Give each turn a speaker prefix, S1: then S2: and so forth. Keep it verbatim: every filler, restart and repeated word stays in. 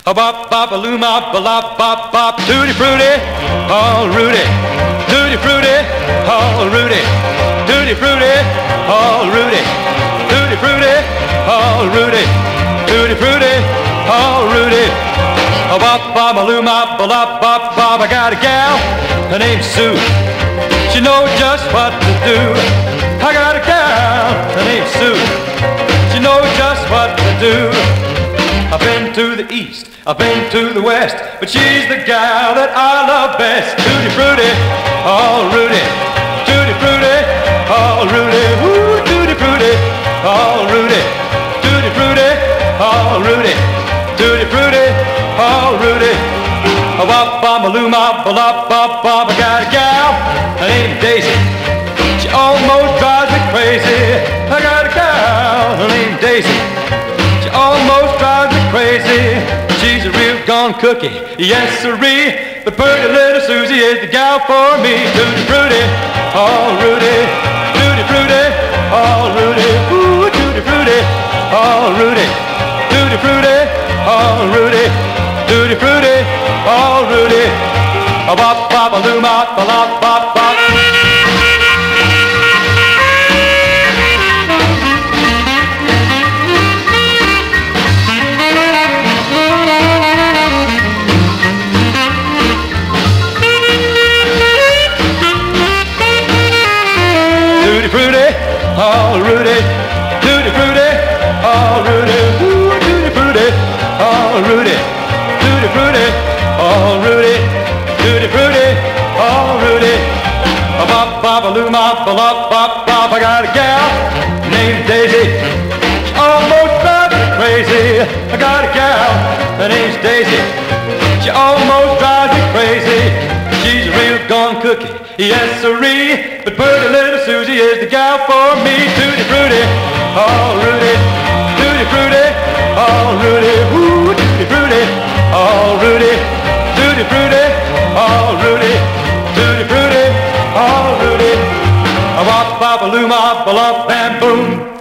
S1: A bop bop a loom bop a lop bop bop tutti frutti, all Rudy. Tutti frutti, all Rudy. Tutti frutti, all Rudy. Tutti frutti, all Rudy. Tutti frutti, all Rudy. A bop bop a loom bop a lop bop bop. I got a gal, her name's Sue. She knows just what to do. I got a gal, her name's Sue. She knows just what to do. I've been to the east, I've been to the west, but she's the gal that I love best. Tutti frutti, all Rudy. Tutti frutti, all Rudy. Woo, tutti frutti, all Rudy. Tutti frutti, all Rudy. Tutti frutti, all Rudy. A wop bop a loom bop a lop bop bop. I got a gal, her name's Daisy. She almost drives me crazy. I got a gal, her name's Daisy. She almost drives me crazy. She's a real gone cookie, yes sirree. But pretty little Susie is the gal for me. Tutti frutti, all Rudy. Tutti frutti, all Rudy. Ooh, tutti frutti, all Rudy. Tutti frutti, all Rudy. Tutti frutti, all Rudy. A bop bop a loom bop a lop bop bop. Tutti frutti, all Rudy. Tutti frutti, all Rudy. Ooh, tutti frutti, all Rudy. Tutti frutti, all Rudy. Tutti frutti, all Rudy. A bop bop a loom bop a lop bop bop. I got a gal named Daisy. She almost drives me crazy. I got a gal, her name's Daisy. She almost drives me crazy. She's a real gone cookie, yes sirree. But pretty little Susie is the gal for me. Tutti frutti, all Rudy. Tutti frutti, all Rudy. Woo, tutti frutti, all Rudy. Tutti frutti, all Rudy. Tutti frutti, all Rudy. A wop bop a loom bop a lop and boom.